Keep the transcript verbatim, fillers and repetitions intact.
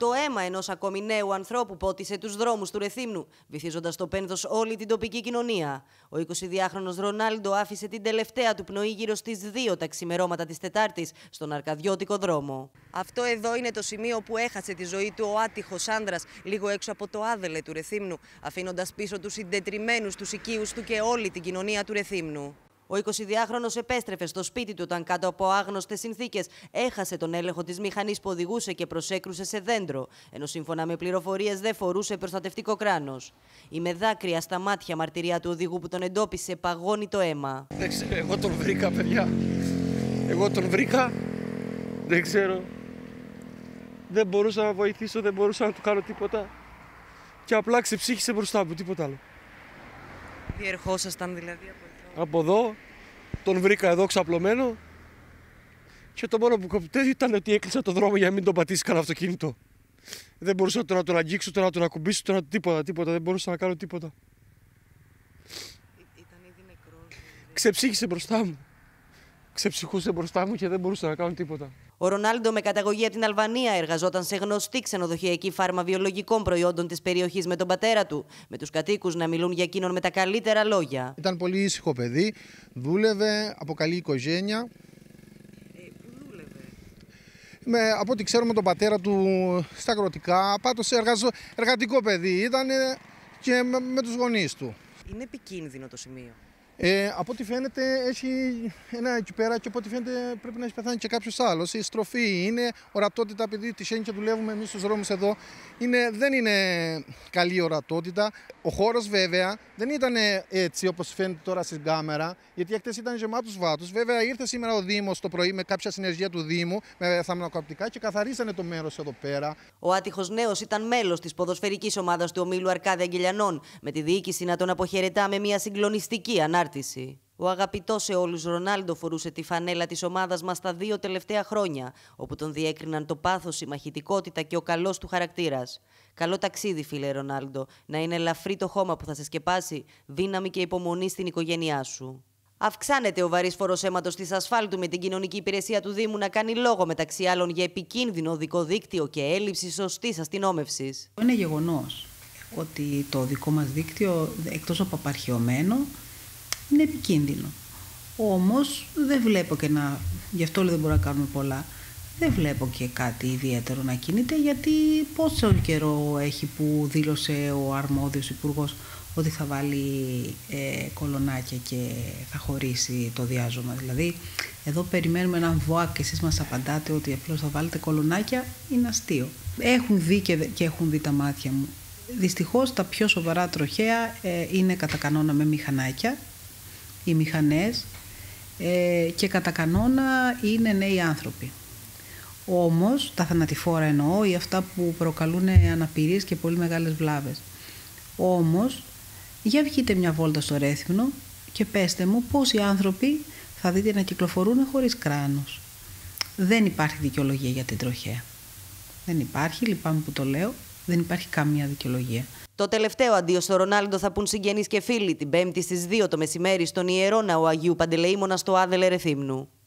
Το αίμα ενός ακόμη νέου ανθρώπου πότισε τους δρόμους του Ρεθύμνου, βυθίζοντας στο πένθος όλη την τοπική κοινωνία. Ο εικοσιδυάχρονος Ρονάλντο άφησε την τελευταία του πνοή γύρω στις δύο τα ξημερώματα της Τετάρτης στον Αρκαδιώτικο δρόμο. Αυτό εδώ είναι το σημείο που έχασε τη ζωή του ο άτυχος άνδρας, λίγο έξω από το άδελε του Ρεθύμνου, αφήνοντας πίσω τους συντετριμμένους τους οικείους του και όλη την κοινωνία του Ρεθύμνου. Ο εικοσιδυάχρονος επέστρεφε στο σπίτι του όταν κάτω από άγνωστες συνθήκες έχασε τον έλεγχο της μηχανής που οδηγούσε και προσέκρουσε σε δέντρο, ενώ σύμφωνα με πληροφορίες δεν φορούσε προστατευτικό κράνος. Η με δάκρυα στα μάτια μαρτυρία του οδηγού που τον εντόπισε παγώνει το αίμα. Δεν ξέρω, εγώ τον βρήκα, παιδιά. Εγώ τον βρήκα, δεν ξέρω. Δεν μπορούσα να βοηθήσω, δεν μπορούσα να του κάνω τίποτα. Και απλά ξεψύχησε μπροστά μου, τίποτα άλλο. Διερχόσασταν δηλαδή από εδώ. Από εδώ, τον βρήκα εδώ ξαπλωμένο και το μόνο που κοπτέζει ήταν ότι έκλεισα το δρόμο για να μην τον πατήσει κανένα αυτοκίνητο. Δεν μπορούσα το να τον αγγίξω, το να τον ακουμπήσω, το να τίποτα, τίποτα, δεν μπορούσα να κάνω τίποτα. Ήταν ήδη νεκρός. Ξεψύχησε μπροστά μου. Ξεψυχούσε μπροστά μου και δεν μπορούσα να κάνω τίποτα. Ο Ρονάλντο, με καταγωγή από την Αλβανία, εργαζόταν σε γνωστή ξενοδοχειακή φάρμα βιολογικών προϊόντων της περιοχής με τον πατέρα του, με τους κατοίκους να μιλούν για εκείνον με τα καλύτερα λόγια. Ήταν πολύ ήσυχο παιδί, δούλευε από καλή οικογένεια. Ε, πού δούλευε? Με, από ό,τι ξέρουμε τον πατέρα του στα αγροτικά, πάντως εργαζο, εργατικό παιδί ήταν και με, με τους γονείς του. Είναι επικίνδυνο το σημείο. Ε, από ό,τι φαίνεται έχει ένα εκεί πέρα και από ό,τι φαίνεται πρέπει να έχει πεθάνει και κάποιος άλλος. Η στροφή είναι, ορατότητα, επειδή τυχαίνει και δουλεύουμε εμείς στους δρόμους εδώ, είναι, δεν είναι καλή ορατότητα. Ο χώρος βέβαια δεν ήταν έτσι όπως φαίνεται τώρα στην κάμερα, γιατί χτες ήταν γεμάτος βάτους. Βέβαια ήρθε σήμερα ο Δήμος το πρωί με κάποια συνεργεία του Δήμου, με θαμνοκαπτικά και καθαρίσανε το μέρος εδώ πέρα. Ο άτυχος νέος ήταν μέλος της ποδοσφαιρικής ομάδας του ομίλου Αρκάδη Αγγελιανών, με τη διοίκηση να τον αποχαιρετά με μια συγκλονιστική ανάρτηση. Ο αγαπητός σε όλους Ρονάλντο φορούσε τη φανέλα της ομάδας μας τα δύο τελευταία χρόνια, όπου τον διέκριναν το πάθος, η μαχητικότητα και ο καλός του χαρακτήρας. Καλό ταξίδι, φίλε Ρονάλντο, να είναι ελαφρύ το χώμα που θα σε σκεπάσει, δύναμη και υπομονή στην οικογένειά σου. Αυξάνεται ο βαρύς φόρος αίματος της ασφάλτου, με την κοινωνική υπηρεσία του Δήμου να κάνει λόγο μεταξύ άλλων για επικίνδυνο οδικό δίκτυο και έλλειψη σωστής αστυνόμευσης. Είναι γεγονός ότι το δικό μας δίκτυο, εκτός από απαρχαιωμένο, είναι επικίνδυνο. Όμως δεν βλέπω και να, γι' αυτό δεν μπορούμε να κάνουμε πολλά, δεν βλέπω και κάτι ιδιαίτερο να κινείται, γιατί πόσο καιρό έχει που δήλωσε ο αρμόδιος υπουργός ότι θα βάλει ε, κολονάκια και θα χωρίσει το διάζωμα. Δηλαδή, εδώ περιμένουμε έναν ΒΟΑΚ και εσείς μας απαντάτε ότι απλώς θα βάλετε κολονάκια, είναι αστείο. Έχουν δει και, και έχουν δει τα μάτια μου. Δυστυχώς τα πιο σοβαρά τροχαία ε, είναι κατά κανόνα με μηχανάκια, οι μηχανές, ε, και κατά κανόνα είναι νέοι άνθρωποι. Όμως, τα θανατηφόρα εννοώ, ή αυτά που προκαλούν αναπηρίες και πολύ μεγάλες βλάβες. Όμως, για βγείτε μια βόλτα στο Ρέθυμνο και πέστε μου πόσοι άνθρωποι θα δείτε να κυκλοφορούν χωρίς κράνος. Δεν υπάρχει δικαιολογία για την τροχαία. Δεν υπάρχει, λυπάμαι που το λέω, δεν υπάρχει καμία δικαιολογία. Το τελευταίο αντίο στο Ρονάλντο θα πουν συγγενείς και φίλοι την Πέμπτη στις δύο το μεσημέρι στον Ιερό Ναό Αγίου Παντελεήμονα στο άδελε Ρεθύμνου.